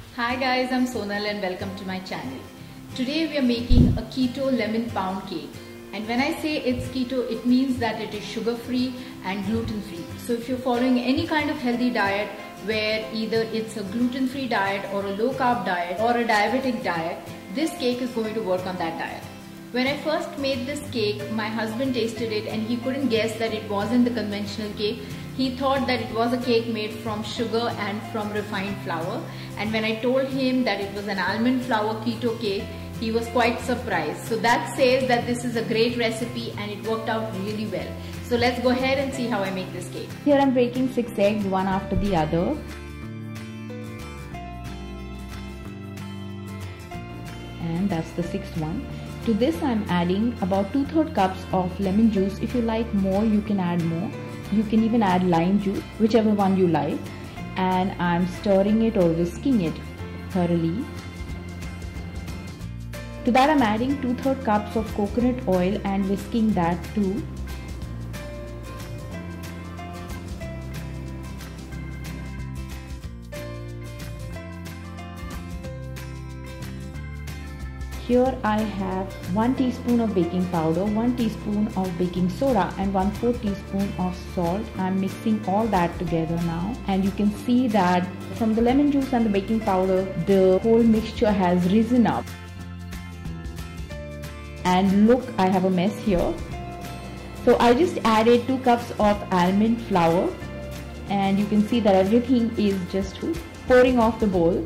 Hi guys, I'm Sonal and welcome to my channel. Today we are making a keto lemon pound cake. And when I say it's keto, it means that it is sugar free and gluten free. So if you're following any kind of healthy diet where either it's a gluten free diet or a low carb diet or a diabetic diet, this cake is going to work on that diet. When I first made this cake, my husband tasted it and he couldn't guess that it wasn't the conventional cake. He thought that it was a cake made from sugar and from refined flour. And when I told him that it was an almond flour keto cake, he was quite surprised. So that says that this is a great recipe and it worked out really well. So let's go ahead and see how I make this cake. Here I'm breaking 6 eggs one after the other. And that's the 6th one. To this I'm adding about 2/3 cups of lemon juice. If you like more, you can add more. You can even add lime juice, whichever one you like. And I'm stirring it or whisking it thoroughly. To that I'm adding 2/3 cups of coconut oil and whisking that too. Here I have 1 teaspoon of baking powder, 1 teaspoon of baking soda and 1/4 teaspoon of salt. I'm mixing all that together now, and you can see that from the lemon juice and the baking powder, the whole mixture has risen up. And look, I have a mess here. So I just added 2 cups of almond flour, and you can see that everything is just pouring off the bowl.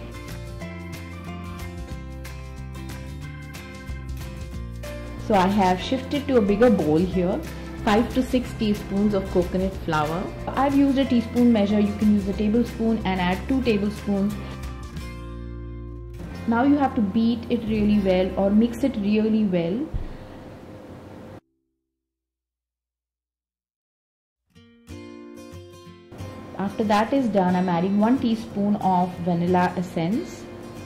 So I have shifted to a bigger bowl here, 5 to 6 teaspoons of coconut flour. I've used a teaspoon measure, you can use a tablespoon and add 2 tablespoons. Now you have to beat it really well or mix it really well. After that is done, I'm adding 1 teaspoon of vanilla essence.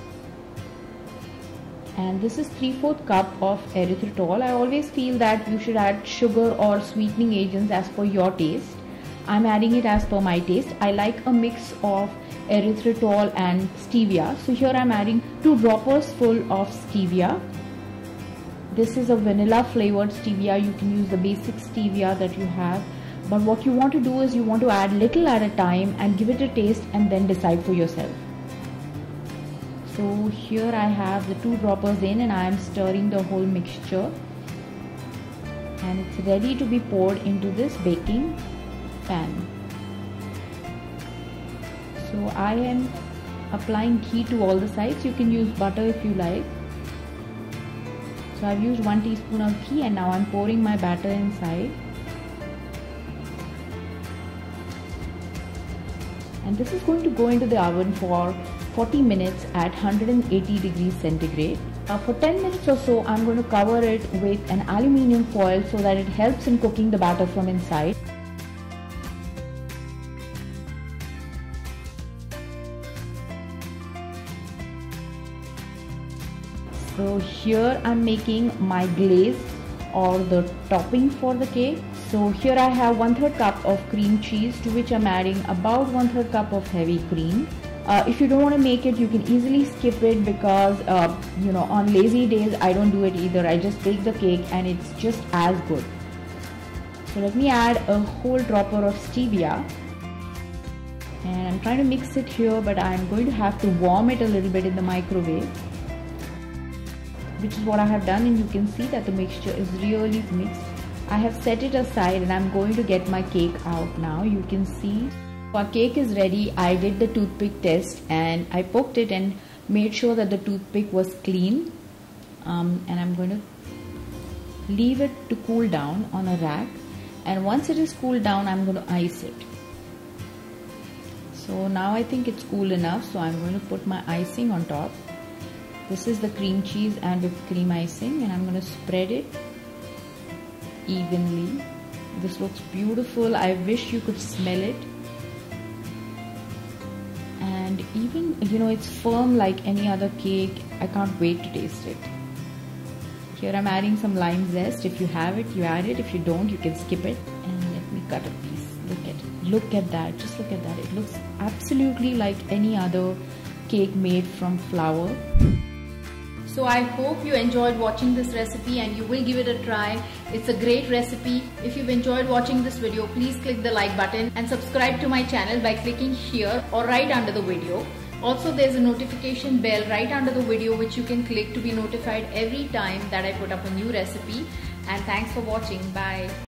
And this is 3/4 cup of erythritol. I always feel that you should add sugar or sweetening agents as per your taste. I'm adding it as per my taste. I like a mix of erythritol and stevia. So here I'm adding 2 droppers full of stevia. This is a vanilla flavored stevia. You can use the basic stevia that you have. But what you want to do is you want to add little at a time and give it a taste and then decide for yourself. So here I have the 2 droppers in and I am stirring the whole mixture, and it's ready to be poured into this baking pan. So I am applying ghee to all the sides. You can use butter if you like. So I've used 1 teaspoon of ghee and now I'm pouring my batter inside. And this is going to go into the oven for 40 minutes at 180 degrees centigrade. For 10 minutes or so, I'm going to cover it with an aluminium foil so that it helps in cooking the batter from inside. So here I'm making my glaze or the topping for the cake. So here I have 1/3 cup of cream cheese, to which I'm adding about 1/3 cup of heavy cream. If you don't want to make it, you can easily skip it because on lazy days I don't do it either. I just bake the cake and it's just as good. So let me add a whole dropper of stevia, and I'm trying to mix it here, but I'm going to have to warm it a little bit in the microwave, which is what I have done, and you can see that the mixture is really mixed. I have set it aside and I'm going to get my cake out now. You can see our cake is ready. I did the toothpick test and I poked it and made sure that the toothpick was clean. And I'm going to leave it to cool down on a rack, and once it is cooled down, I'm going to ice it. So now I think it's cool enough, so I'm going to put my icing on top. This is the cream cheese and whipped cream icing, and I'm going to spread it evenly. This looks beautiful. I wish you could smell it. And even it's firm like any other cake. I can't wait to taste it. Here I'm adding some lime zest. If you have it, you add it. If you don't, you can skip it. And let me cut a piece. Look at that. Just look at that. It looks absolutely like any other cake made from flour. So I hope you enjoyed watching this recipe and you will give it a try. It's a great recipe. If you've enjoyed watching this video, please click the like button and subscribe to my channel by clicking here or right under the video. Also, there's a notification bell right under the video which you can click to be notified every time that I put up a new recipe. And thanks for watching. Bye.